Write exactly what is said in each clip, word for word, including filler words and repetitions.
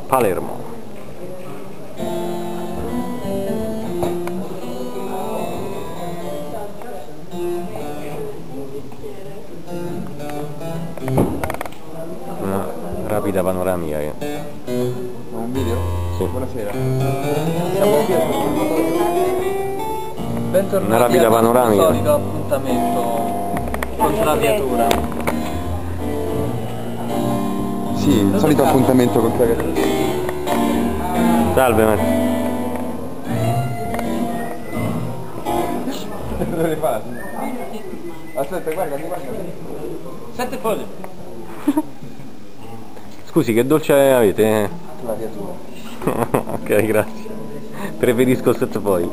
Palermo. Una rapida panoramica. Che... un video? Sì. Buonasera. Siamo qui a... Bentornati una rapida panoramica. al solito appuntamento con Claviatura. Sì, il solito appuntamento con Claviatura. Salve Matteo. Dove fa? Aspetta, guarda, guarda. Sette foglie. Scusi, che dolce avete? Claviatura. Ok, grazie. Preferisco il sette poi.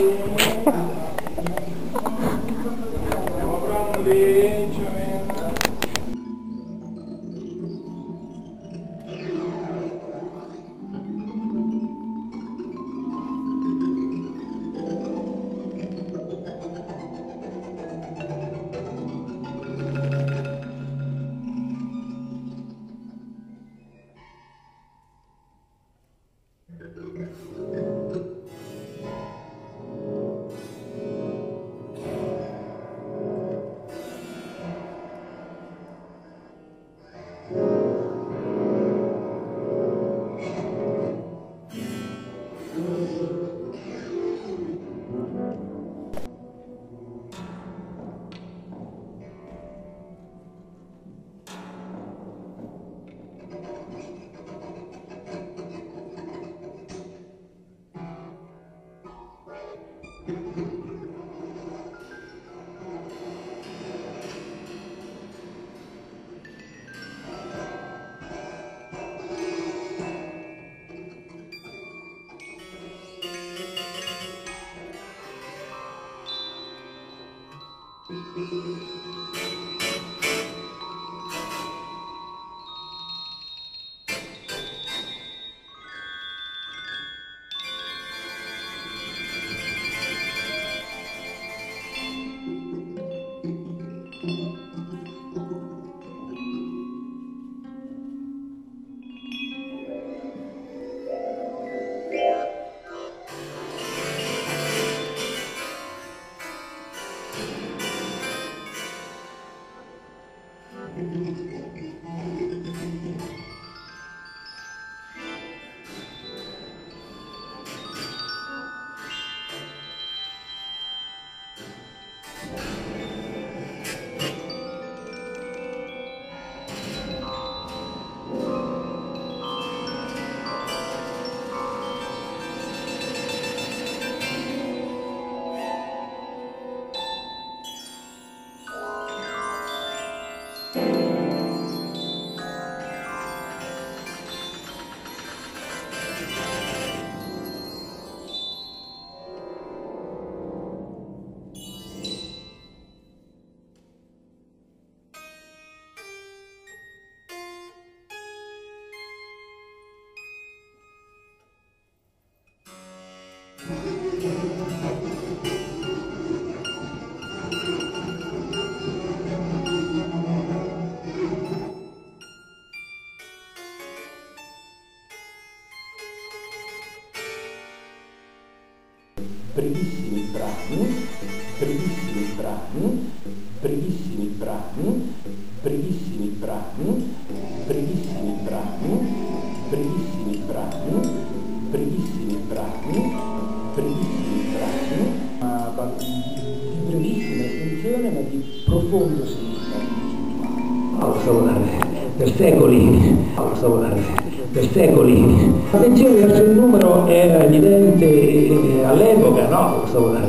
Brevissimi brani, brevissimi brani, brevissimi brani, brevissimi brani, brevissimi brani, brevissimi brani, brevissimi brani, brevissimi brani, ma di brevissima estensione ma di profondo significato spirituale. Paolo Savolare, per secoli, Paolo Savolare. Per secoli. L'attenzione verso il numero era evidente all'epoca, no?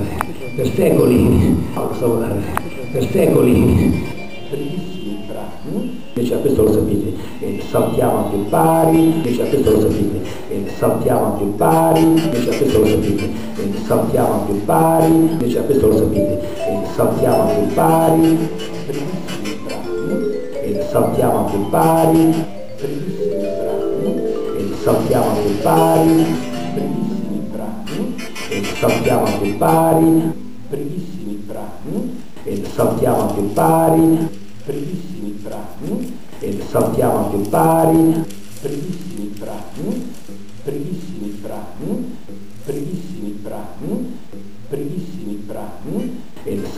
Per secoli, per secoli. Brevissimi brani. Invece a questo lo sapete, eh, saltiamo a più pari, invece a questo lo sapete, eh, saltiamo a più pari, invece a questo lo sapete, eh, saltiamo a più pari, invece a questo lo sapete, eh, saltiamo a più pari, Brevissimi brani. eh, saltiamo a più pari. Brevissimi brani. Saltiamo a più pari, Brevissimi brani. e saltiamo a più pari, Brevissimi brani. e saltiamo a più pari, Brevissimi brani. e saltiamo a più pari, Brevissimi brani.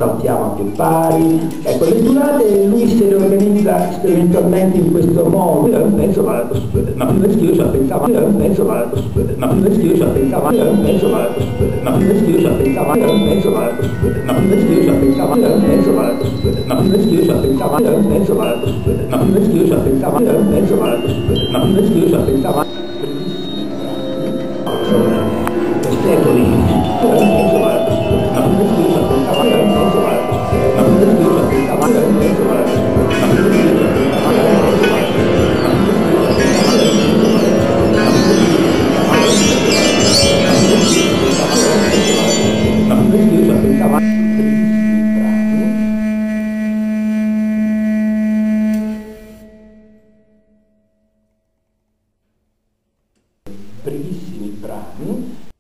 saltiamo a più pari. Ecco, le durate lui se le organizza sperimentalmente in questo modo. Io non penso, ma, ma prima che io ci pensavo, io non penso, ma, ma prima che io ci pensavo, io non penso, ma, ma prima che io ci pensavo, io non penso, ma, ma prima che io ci pensavo, io non penso, ma, ma prima che io ci pensavo, io non penso, ma, ma prima che io ci pensavo, io non penso, ma, ma prima che io ci pensavo, secoli, io non penso, ma, ma prima che io ci pensavo, io non penso, ma, ma prima che io ci pensavo, io non penso, ma, ma prima che io ci pensavo, io non penso, ma, ma prima che io ci pensavo, brevissimi brani